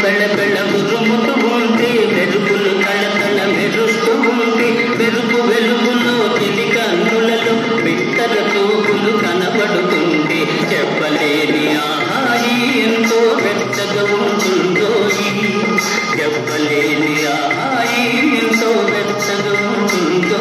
పెళ్ళ ఉరుముతూ ఉంటే మెరుపులు కళకళ మెరుస్తూ ఉంటే మెరుపు వెలుగులో తిలి కన్నులలో బిత్తర తోపులు కనబడుతుంటే చెప్పలేని ఆహాయి ఎంతో వెచ్చగా ఉంటుందో చెప్పలేని ఆహాయి ఎంతో వెచ్చగా ఉంటుందో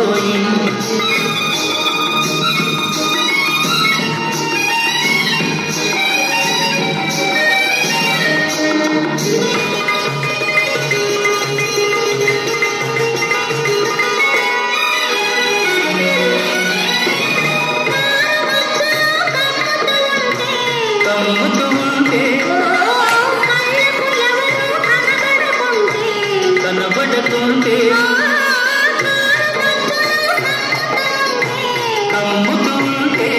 కనబడుతుంటే కమ్ముతుంటే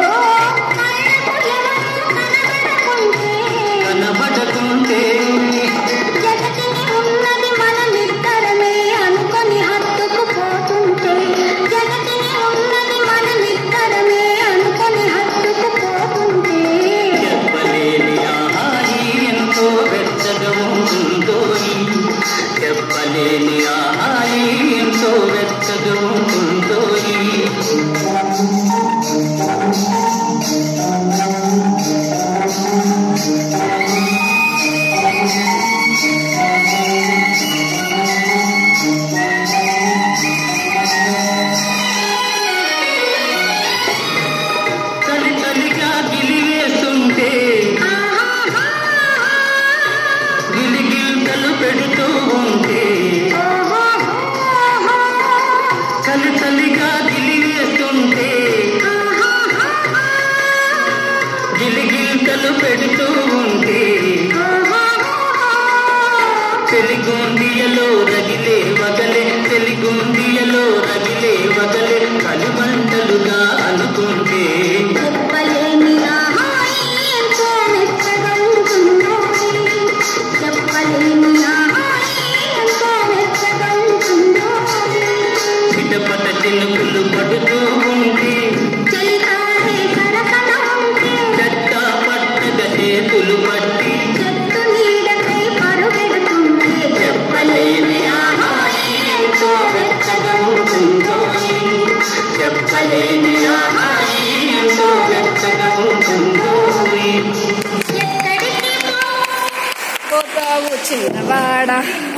కనబడుతుంటే జగతిని ఉన్నది మనమిద్దరమే అనుకొని హత్తుకుపోతుంటే జగతిని ఉన్నది మనమిద్దరమే అనుకొని హత్తుకుపోతుంటే చెప్పలేని ఆహాయి ఎంతో వెచ్చగా ఉంటుందో చెప్పలేని ఆహాయి ఎంతో వెచ్చగా ఉంటుందో తలి తలిగా గిలివేస్తుంటే గిలిగిల్తలు పెడుతూ ఉంటే చలి చలిగా గిలివేస్తుంటే గిలిగిల్తలు పెడుతూ ఉంటే చెలిగుండియలో రగిలే వగలే చెలిగుండియలో రగిలే వగలే కలిమంటలుగా అనుకుంటే చెప్పలేని ఆహాయి ఎంతో మెచ్చగా ఉంటుందో చెప్పలేని ఆహాయి ఎంతో మెచ్చగా ఉంటుందో చిటపట చినుకులు పడుతూ ఉంటే చలికాలే కరకన ఉంటే చెట్ట పట్టగా చేతులు పట్టి చెట్టు నీడకై పరుగెడుతుంటే చెప్పలేని ఆహాయి ఎంతో వెచ్చగా ఉంటుందో చెప్పలేని ఆహాయి ఎంతో వెచ్చగా ఉంటుందో ఎక్కడికి పోతావు చిన్నవాడా.